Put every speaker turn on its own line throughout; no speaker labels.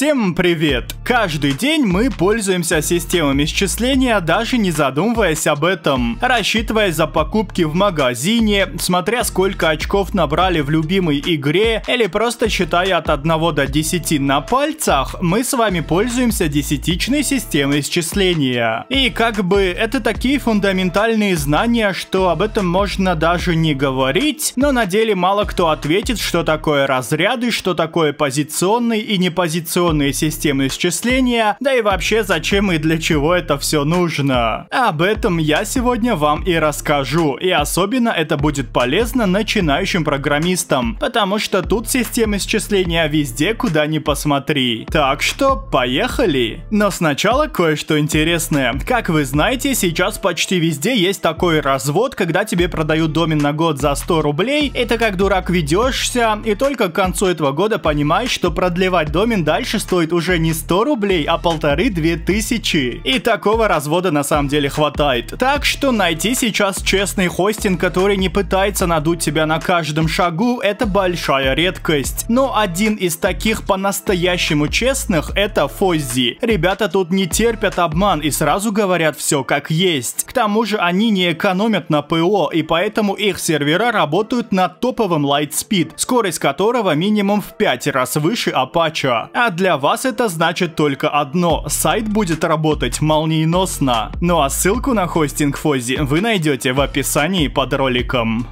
Всем привет! Каждый день мы пользуемся системами счисления, даже не задумываясь об этом. Рассчитывая за покупки в магазине, смотря сколько очков набрали в любимой игре, или просто считая от 1 до 10 на пальцах, мы с вами пользуемся десятичной системой счисления. И как бы это такие фундаментальные знания, что об этом можно даже не говорить, но на деле мало кто ответит, что такое разряды, что такое позиционные и непозиционные системы счисления, да и вообще зачем и для чего это все нужно. Об этом я сегодня вам и расскажу, и особенно это будет полезно начинающим программистам, потому что тут системы счисления везде, куда ни посмотри. Так что поехали! Но сначала кое-что интересное. Как вы знаете, сейчас почти везде есть такой развод, когда тебе продают домен на год за 100 рублей, и ты как дурак ведешься, и только к концу этого года понимаешь, что продлевать домен дальше стоит уже не 100 рублей, а 1500-2000. И такого развода на самом деле хватает. Так что найти сейчас честный хостинг, который не пытается надуть тебя на каждом шагу, это большая редкость. Но один из таких по-настоящему честных — это Fozzy. Ребята тут не терпят обман и сразу говорят все как есть. К тому же они не экономят на ПО, и поэтому их сервера работают на топовом Lightspeed, скорость которого минимум в 5 раз выше Apache. А для вас это значит только одно: сайт будет работать молниеносно. Ну а ссылку на хостинг Fozzy вы найдете в описании под роликом.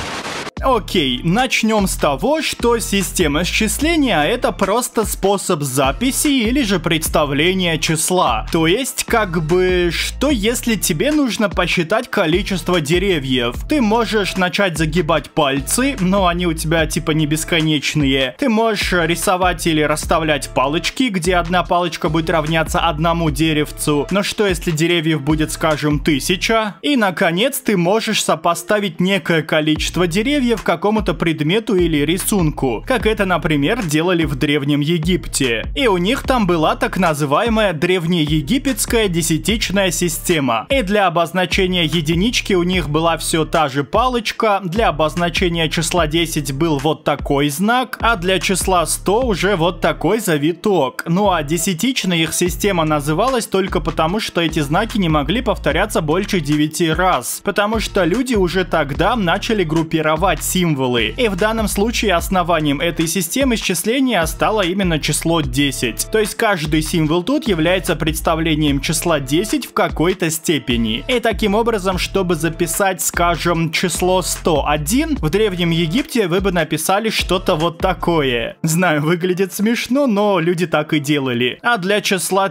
Окей, начнем с того, что система счисления — это просто способ записи или же представления числа. То есть, как бы, что если тебе нужно посчитать количество деревьев? Ты можешь начать загибать пальцы, но они у тебя типа не бесконечные. Ты можешь рисовать или расставлять палочки, где одна палочка будет равняться одному деревцу. Но что если деревьев будет, скажем, 1000? И, наконец, ты можешь сопоставить некое количество деревьев к какому-то предмету или рисунку, как это, например, делали в Древнем Египте. И у них там была так называемая древнеегипетская десятичная система. И для обозначения единички у них была все та же палочка, для обозначения числа 10 был вот такой знак, а для числа 100 уже вот такой завиток. Ну а десятичная их система называлась только потому, что эти знаки не могли повторяться больше 9 раз, потому что люди уже тогда начали группировать символы. И в данном случае основанием этой системы счисления стало именно число 10. То есть каждый символ тут является представлением числа 10 в какой-то степени. И таким образом, чтобы записать, скажем, число 101, в Древнем Египте вы бы написали что-то вот такое. Знаю, выглядит смешно, но люди так и делали. А для числа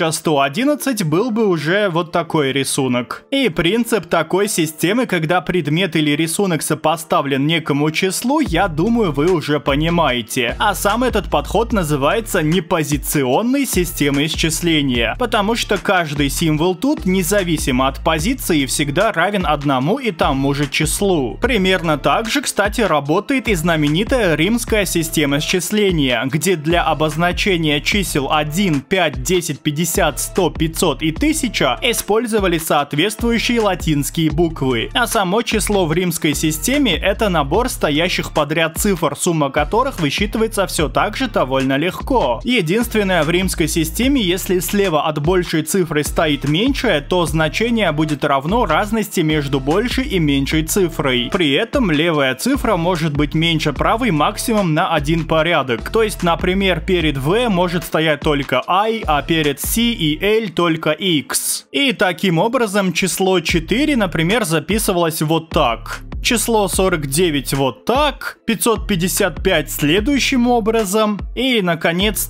1111 был бы уже вот такой рисунок. И принцип такой системы, когда предмет или рисунок сопоставлен некому числу, я думаю, вы уже понимаете. А сам этот подход называется непозиционной системой счисления, потому что каждый символ тут, независимо от позиции, всегда равен одному и тому же числу. Примерно так же, кстати, работает и знаменитая римская система счисления, где для обозначения чисел 1, 5, 10, 50, 100, 500 и 1000 использовали соответствующие латинские буквы. А само число в римской системе — это набор стоящих подряд цифр, сумма которых высчитывается все так же довольно легко. Единственное, в римской системе, если слева от большей цифры стоит меньшая, то значение будет равно разности между большей и меньшей цифрой. При этом левая цифра может быть меньше правой максимум на 1 порядок. То есть, например, перед v может стоять только i, а перед c и l только x. И таким образом число 4, например, записывалось вот так. Число 49 вот так, 555 следующим образом и, наконец,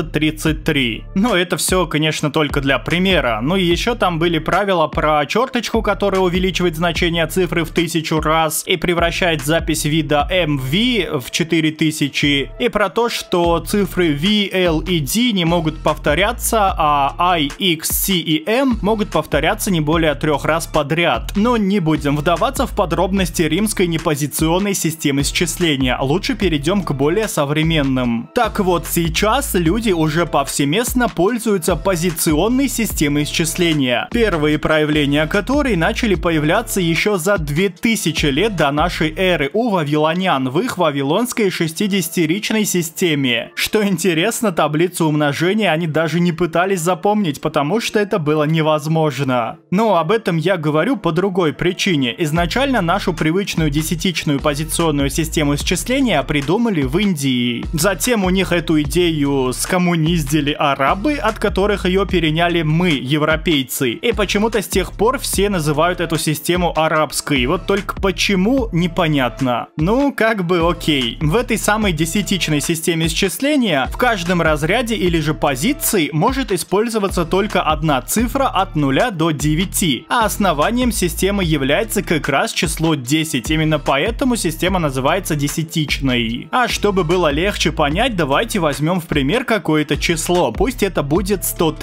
333. Но это все, конечно, только для примера. Ну и еще там были правила про черточку, которая увеличивает значение цифры в 1000 раз и превращает запись вида MV в 4000, и про то, что цифры V, L и D не могут повторяться, а I, X, C и M могут повторяться не более 3 раз подряд. Но не будем вдаваться в подробности древнеримской непозиционной системы счисления. Лучше перейдем к более современным. Так вот, сейчас люди уже повсеместно пользуются позиционной системой счисления, первые проявления которой начали появляться еще за 2000 лет до нашей эры у вавилонян в их вавилонской 60-ричной системе. Что интересно, таблицу умножения они даже не пытались запомнить, потому что это было невозможно. Но об этом я говорю по другой причине. Изначально нашу привычную десятичную позиционную систему счисления придумали в Индии. Затем у них эту идею скоммуниздили арабы, от которых ее переняли мы, европейцы. И почему-то с тех пор все называют эту систему арабской. Вот только почему, непонятно. Ну, как бы окей. В этой самой десятичной системе счисления в каждом разряде или же позиции может использоваться только одна цифра от 0 до 9. А основанием системы является как раз число 10. Именно поэтому система называется десятичной. А чтобы было легче понять, давайте возьмем в пример какое-то число. Пусть это будет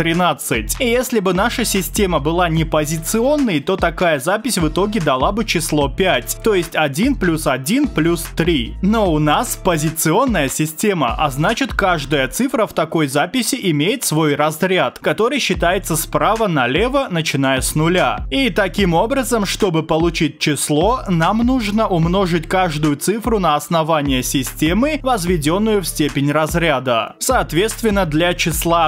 113. И если бы наша система была не позиционной, то такая запись в итоге дала бы число 5. То есть 1 плюс 1 плюс 3. Но у нас позиционная система, а значит каждая цифра в такой записи имеет свой разряд, который считается справа налево, начиная с нуля. И таким образом, чтобы получить число, нам нужно умножить каждую цифру на основание системы, возведенную в степень разряда. Соответственно, для числа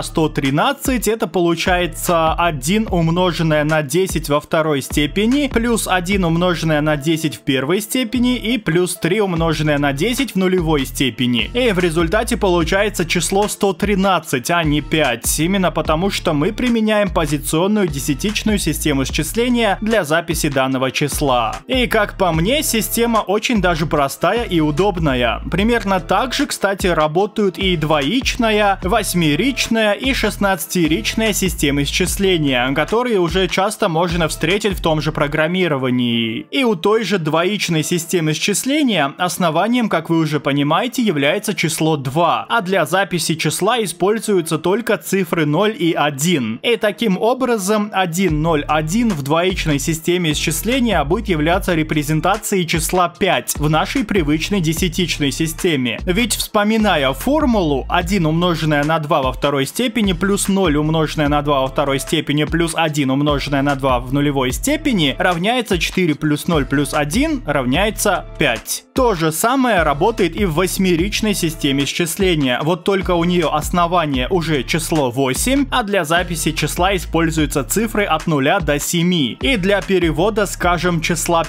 113 это получается 1 умноженное на 10 во второй степени, плюс 1 умноженное на 10 в первой степени и плюс 3 умноженное на 10 в нулевой степени. И в результате получается число 113, а не 5. Именно потому, что мы применяем позиционную десятичную систему счисления для записи данного числа. И как по мне, система очень даже простая и удобная. Примерно так же, кстати, работают и двоичная, восьмеричная и 16-ричная системы счисления, которые уже часто можно встретить в том же программировании. И у той же двоичной системы счисления основанием, как вы уже понимаете, является число 2, а для записи числа используются только цифры 0 и 1. И таким образом 1, 0, 1 в двоичной системе счисления будет являться репрезентацией числа 5 в нашей привычной десятичной системе. Ведь вспоминая формулу 1 умноженное на 2 во второй степени плюс 0 умноженное на 2 во второй степени плюс 1 умноженное на 2 в нулевой степени равняется 4 плюс 0 плюс 1 равняется 5. То же самое работает и в восьмеричной системе счисления, вот только у нее основание уже число 8, а для записи числа используются цифры от 0 до 7. И для перевода, скажем, числа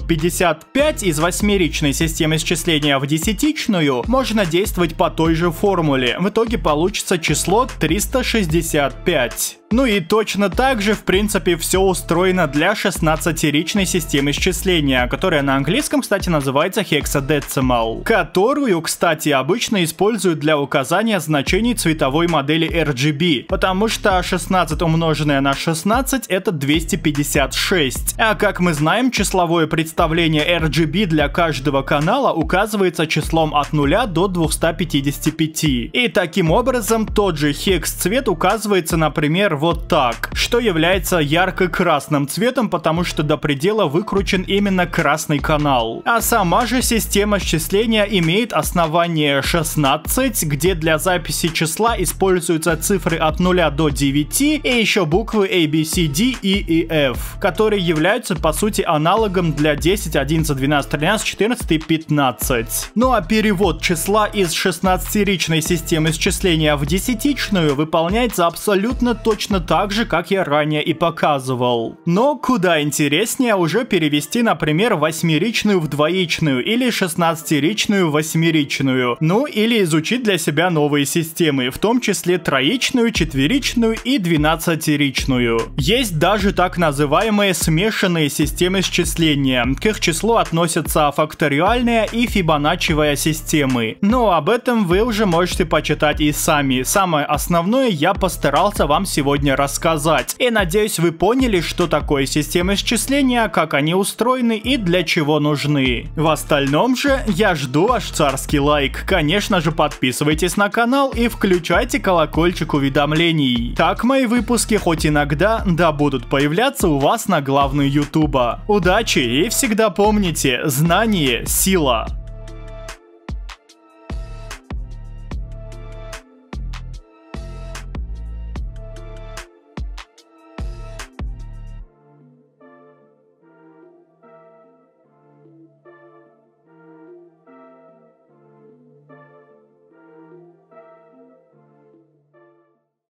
555 из восьмеричной системы счисления в десятичную можно действовать по той же формуле. В итоге получится число 365. Ну и точно так же, в принципе, все устроено для 16-ричной системы счисления, которая на английском, кстати, называется hexadecimal, которую, кстати, обычно используют для указания значений цветовой модели RGB, потому что 16 умноженное на 16 это 256. А как мы знаем, числовое представление RGB для каждого канала указывается числом от 0 до 255. И таким образом тот же хекс-цвет указывается, например, вот так, что является ярко-красным цветом, потому что до предела выкручен именно красный канал. А сама же система счисления имеет основание 16, где для записи числа используются цифры от 0 до 9 и еще буквы A, B, C, D, E и F, которые являются по сути аналогом для 10, 11, 12, 13, 14 и 15. Ну а перевод числа из 16-ричной системы счисления в десятичную выполняется абсолютно точно так же, как я ранее и показывал. Но куда интереснее уже перевести, например, восьмеричную в двоичную или 16-ричную в восьмеричную. Ну или изучить для себя новые системы, в том числе троичную, четверичную и 12-ричную. Есть даже так называемые смешанные системы счисления. К их числу относятся факториальная и фибоначчиевая системы. Но об этом вы уже можете почитать и сами. Самое основное я постарался вам сегодня сегодня рассказать. И надеюсь, вы поняли, что такое система счисления, как они устроены и для чего нужны. В остальном же я жду ваш царский лайк. Конечно же, подписывайтесь на канал и включайте колокольчик уведомлений. Так мои выпуски хоть иногда, да будут появляться у вас на главной ютуба. Удачи и всегда помните, знание – сила.